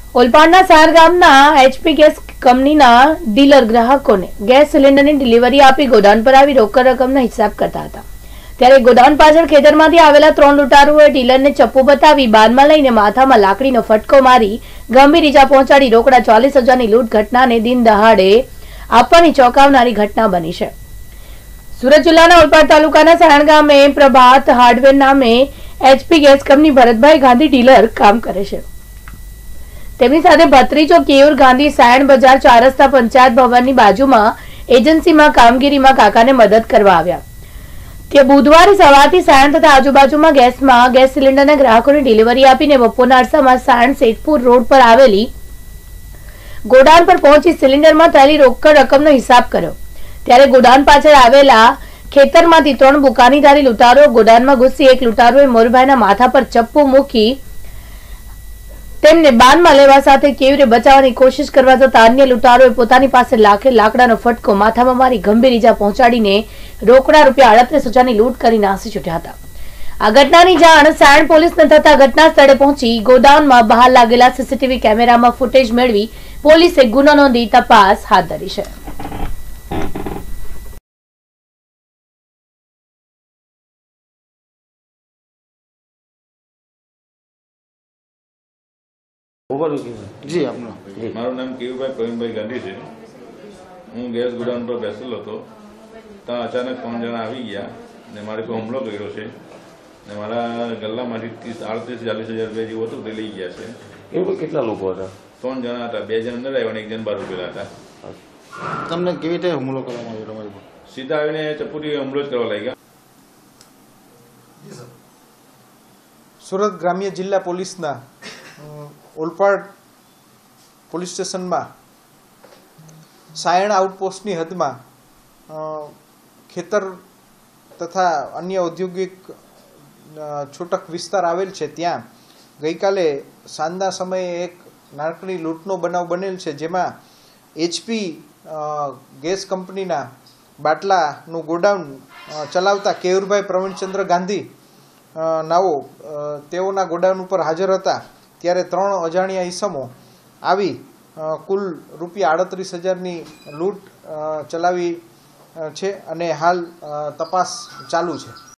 ઓલપાડના સાર ગામના HP gas કંપનીના ડીલર ગ્રાહકોને ગેસ સિલિન્ડરની ડિલિવરી આપી ગોડાઉન પર આવી રોકડ રકમનો હિસાબ કરતા હતા, ત્યારે ગોડાઉન પાછળ ખેતરમાંથી આવેલા 3 લૂંટારુઓએ ડીલરને ચપ્પુ બતાવી બાનમાં લઈને માથામાં લાકડીનો ફટકો મારી ગંભીર ઈજા પહોંચાડી રોકડા 40,000ની લૂંટ ઘટનાને દિન દહાડે આપવાની ચોંકાવનારી ઘટના બની છે। સુરત જિલ્લાના ઓલપાડ તાલુકાના સાયણ ગામે પ્રભાત હાર્ડવેર નામે HP gas company Bharatbhai Gandhi dealer કામ કરે છે। તેમની સાથે ભત્રીજો કેયુર ગાંધી સાયણ બજાર 4 રસ્તા પંચાયત ભવનની બાજુમાં એજન્સીમાં કામગીરીમાં કાકાને મદદ કરવા આવ્યા। તે બુધવારે સવારથી સાયણ તથા આજુબાજુમાં ગેસ સિલિન્ડરના ગ્રાહકોને ડિલિવરી આપીને બપોરના અરસામાં સાયણ સેઠપુર રોડ પર આવેલી ગોડાઉન પર પહોંચી સિલિન્ડરમાં થયેલી રોકડ રકમનો હિસાબ કર્યો, ત્યારે ગોડાઉન પાછળ આવેલા ખેતરમાંથી 3 બુકાનીધારી લૂંટારો ગોડાઉનમાં ઘૂસી એક લૂંટારોએ મોરભાઈના માથા પર ચપ્પુ મૂકી તેમને બાનમાં લેવા સાથે કેવી રીતે બચાવવાની કોશિશ કરવા જતા અન્ય લૂંટારોએ પોતાની પાસે લાકડાનો ફટકો માથામાં મારી ગંભીર ઈજા પહોંચાડીને રોકડા ₹38,000ની લૂંટ કરી નાસી છૂટ્યા હતા। આ ઘટનાની જાણ સાયણ પોલીસને થતા ઘટના સ્થળે પહોંચી ગોડાઉનમાં બહાર લાગેલા સીસીટીવી કેમેરામાં ફૂટેજ મેળવી પોલીસે ગુનો નોંધી તપાસ હાથ ધરી છે। जी आपनो मारू नाम केयुभाई प्रवीणभाई गांधी है। हूँ गैस गोडाउन पर बेसेलो तो ત્યાં અચાનક 3 જણા આવી ગયા ને મારે કોઈ હુમલો કર્યો છે ને મારા ગલ્લામાંથી 38-40 હજાર રૂપિયા જેવું હતું તે લઈ ગયા છે। એવું કેટલા લોકો હતા? 3 જણા હતા, 2 જણ અંદર આવ્યા અને 1 જણ બહાર ઉભેલા હતા। તમને કેવી રીતે હુમલો કરવામાં આવ્યો? તમારી પર સીધા આવીને ચપ્પુથી હુમલો જ કરવા લાગ્યા। સુરત ગ્રામ્ય જિલ્લા પોલીસના ઓલપાડ પોલીસ સ્ટેશનમાં સાયણ આઉટપોસ્ટની હદમાં ખેતર તથા અન્ય ઔદ્યોગિક છૂટક વિસ્તાર આવેલ છે, ત્યાં ગઈકાલે સાંજના સમયે એક નાનકડી લૂંટનો બનાવ બનેલ છે, જેમાં એચપી ગેસ કંપનીના બાટલાનું ગોડાઉન ચલાવતા કેયુરભાઈ પ્રવીણચંદ્ર ગાંધી નાઓ તેઓના ગોડાઉન ઉપર હાજર હતા, ત્યારે 3 અજાણ્યા ઈસમો આવી કુલ ₹38,000ની લૂંટ ચલાવી છે અને હાલ તપાસ ચાલુ છે।